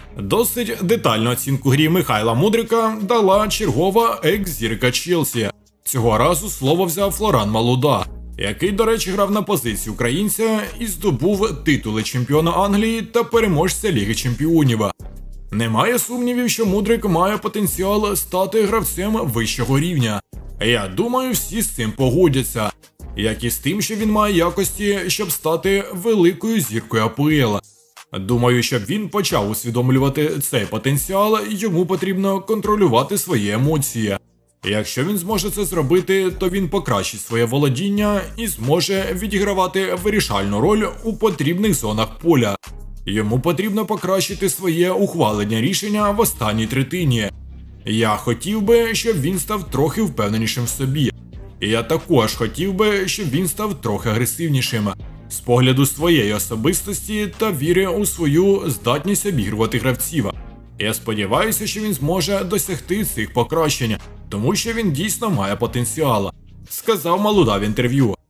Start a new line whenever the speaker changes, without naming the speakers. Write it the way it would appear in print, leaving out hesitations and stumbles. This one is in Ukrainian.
Досить детальну оцінку грі Михайла Мудрика дала чергова екс-зірка Челсі. Цього разу слово взяв Флоран Малуда, який, до речі, грав на позиції українця і здобув титули чемпіона Англії та переможця Ліги Чемпіонів. Немає сумнівів, що Мудрик має потенціал стати гравцем вищого рівня. Я думаю, всі з цим погодяться. Як і з тим, що він має якості, щоб стати великою зіркою АПЛ. Думаю, щоб він почав усвідомлювати цей потенціал, йому потрібно контролювати свої емоції. Якщо він зможе це зробити, то він покращить своє володіння і зможе відігравати вирішальну роль у потрібних зонах поля. Йому потрібно покращити своє ухвалення рішення в останній третині. Я хотів би, щоб він став трохи впевненішим в собі. І я також хотів би, щоб він став трохи агресивнішим. З погляду своєї особистості та віри у свою здатність обігрувати гравців. Я сподіваюся, що він зможе досягти цих покращень, тому що він дійсно має потенціал, сказав Малуда в інтерв'ю.